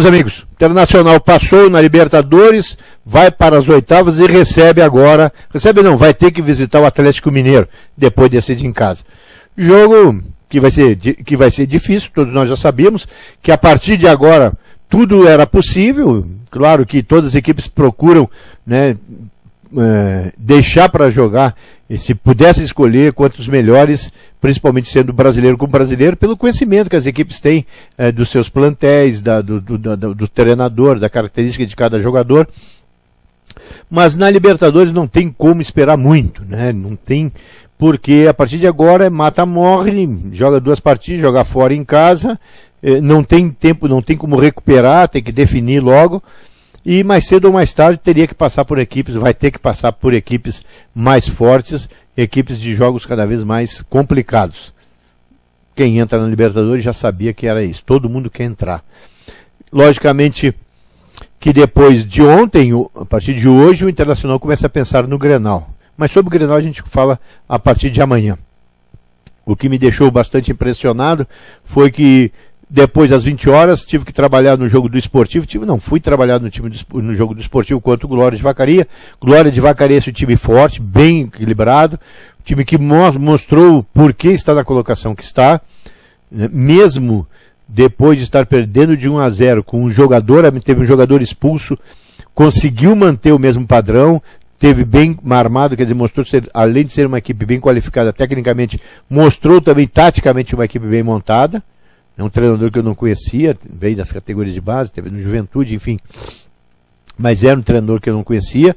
amigos, Internacional passou na Libertadores, vai para as oitavas e recebe agora, vai ter que visitar o Atlético Mineiro, depois de decidir em casa. Jogo que vai ser difícil, todos nós já sabíamos, que a partir de agora tudo era possível, claro que todas as equipes procuram, né, deixar para jogar, e se pudesse escolher quantos melhores, principalmente sendo brasileiro com brasileiro, pelo conhecimento que as equipes têm dos seus plantéis, do treinador, da característica de cada jogador. Mas na Libertadores não tem como esperar muito, né? Não tem, porque a partir de agora é mata-morre, joga 2 partidas, joga fora em casa, não tem tempo, não tem como recuperar, tem que definir logo. E mais cedo ou mais tarde teria que passar por equipes, vai ter que passar por equipes mais fortes, equipes de jogos cada vez mais complicados. Quem entra na Libertadores já sabia que era isso, todo mundo quer entrar. Logicamente que depois de ontem, a partir de hoje, o Internacional começa a pensar no Grenal. Mas sobre o Grenal a gente fala a partir de amanhã. O que me deixou bastante impressionado foi que depois das 20 horas, tive que trabalhar no jogo do Esportivo, fui trabalhar no jogo do Esportivo contra o Glória de Vacaria. Glória de Vacaria é um time forte, bem equilibrado, time que mostrou por que está na colocação que está, né? Mesmo depois de estar perdendo de 1-0 com um jogador, teve um jogador expulso, conseguiu manter o mesmo padrão, teve bem armado, quer dizer, mostrou ser, além de ser uma equipe bem qualificada tecnicamente, mostrou também taticamente uma equipe bem montada. É um treinador que eu não conhecia, veio das categorias de base, teve no Juventude, enfim. Mas era um treinador que eu não conhecia,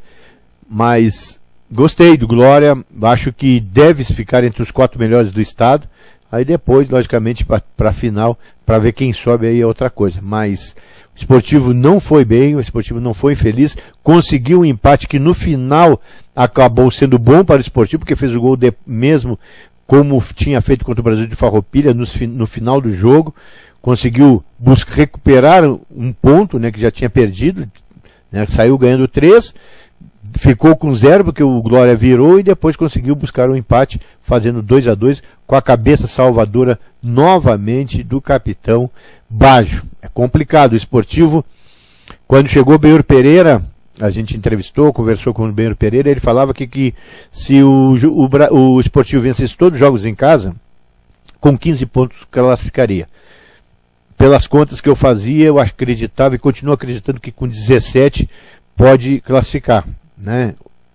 mas gostei do Glória, acho que deve ficar entre os 4 melhores do estado. Aí depois, logicamente, para a final, para ver quem sobe aí é outra coisa. Mas o Esportivo não foi bem, o Esportivo não foi feliz, conseguiu um empate que no final acabou sendo bom para o Esportivo, porque fez o gol mesmo como tinha feito contra o Brasil de Farroupilha no final do jogo, conseguiu recuperar um ponto, né, que já tinha perdido, né, saiu ganhando 3, ficou com 0 porque o Glória virou e depois conseguiu buscar um empate, fazendo 2-2 com a cabeça salvadora novamente do capitão Baggio. É complicado, o Esportivo, quando chegou o Benhur Pereira, a gente entrevistou, conversou com o Benhur Pereira, ele falava que se o Esportivo vencesse todos os jogos em casa, com 15 pontos classificaria. Pelas contas que eu fazia, eu acreditava e continuo acreditando que com 17 pode classificar, né?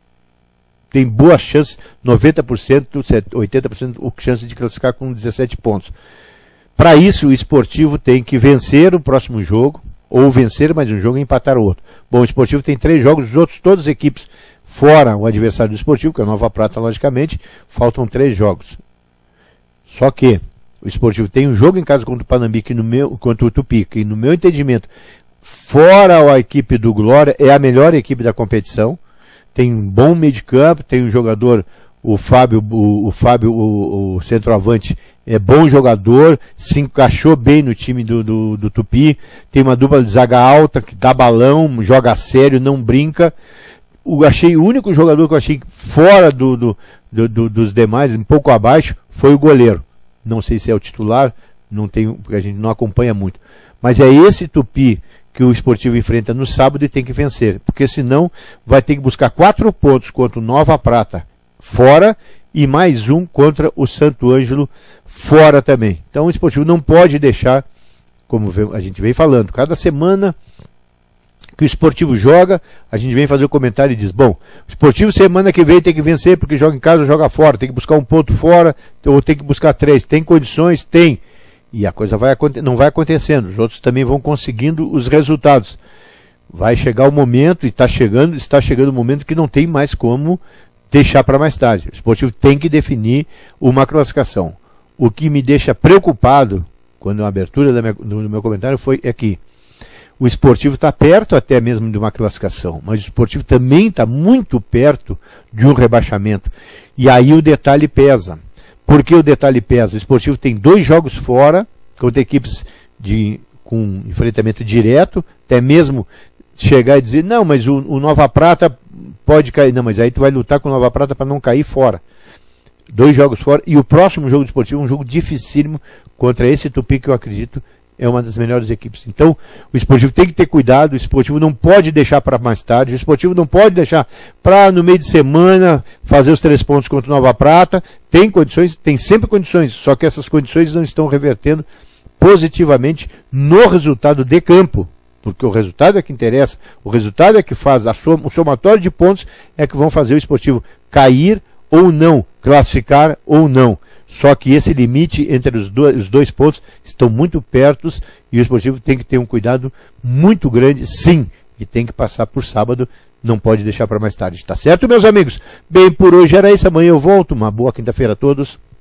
Tem boa chance, 90%, 80% chance de classificar com 17 pontos. Para isso, o Esportivo tem que vencer o próximo jogo, ou vencer mais um jogo e empatar o outro. Bom, o Esportivo tem 3 jogos, os outros, todas as equipes, fora o adversário do Esportivo, que é a Nova Prata, logicamente, faltam 3 jogos. Só que o Esportivo tem um jogo em casa contra o Panambique, contra o Tupi, que no meu entendimento, fora a equipe do Glória, é a melhor equipe da competição, tem um bom meio de campo, tem um jogador, o Fábio, o centroavante, é bom jogador, se encaixou bem no time do Tupi, tem uma dupla de zaga alta, que dá balão, joga sério, não brinca. O único jogador que eu achei fora dos demais, um pouco abaixo, foi o goleiro. Não sei se é o titular, porque a gente não acompanha muito. Mas é esse Tupi que o Esportivo enfrenta no sábado e tem que vencer, porque senão vai ter que buscar 4 pontos contra o Nova Prata fora, e mais um contra o Santo Ângelo fora também. Então o Esportivo não pode deixar, como a gente vem falando, cada semana que o Esportivo joga, a gente vem fazer o comentário e diz, bom, o Esportivo semana que vem tem que vencer, porque joga em casa ou joga fora, tem que buscar um ponto fora, ou tem que buscar 3, tem condições? Tem. E a coisa não vai acontecendo, os outros também vão conseguindo os resultados. Vai chegar o momento, e está chegando o momento que não tem mais como deixar para mais tarde. O Esportivo tem que definir uma classificação. O que me deixa preocupado, quando a abertura do meu comentário é que o Esportivo está perto até mesmo de uma classificação, mas o Esportivo também está muito perto de um rebaixamento. E aí o detalhe pesa. Por que o detalhe pesa? O Esportivo tem 2 jogos fora, contra equipes com enfrentamento direto, até mesmo chegar e dizer, não, mas o Nova Prata pode cair. Não, mas aí tu vai lutar com o Nova Prata para não cair fora. 2 jogos fora, e o próximo jogo do Esportivo é um jogo dificílimo contra esse Tupi que eu acredito é uma das melhores equipes. Então, o Esportivo tem que ter cuidado, o Esportivo não pode deixar para mais tarde, o Esportivo não pode deixar para no meio de semana fazer os 3 pontos contra o Nova Prata. Tem condições, tem sempre condições, só que essas condições não estão revertendo positivamente no resultado de campo, porque o resultado é que interessa, o resultado é que faz, o somatório de pontos é que vão fazer o Esportivo cair ou não, classificar ou não. Só que esse limite entre os dois pontos estão muito perto e o Esportivo tem que ter um cuidado muito grande, sim, e tem que passar por sábado, não pode deixar para mais tarde, tá certo, meus amigos? Bem, por hoje era isso, amanhã eu volto, uma boa quinta-feira a todos.